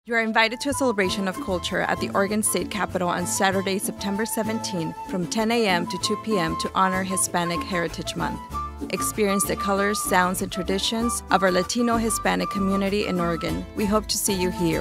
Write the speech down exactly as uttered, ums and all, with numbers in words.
You are invited to a celebration of culture at the Oregon State Capitol on Saturday, September seventeenth from ten a m to two p m to honor Hispanic Heritage Month. Experience the colors, sounds, and traditions of our Latino Hispanic community in Oregon. We hope to see you here.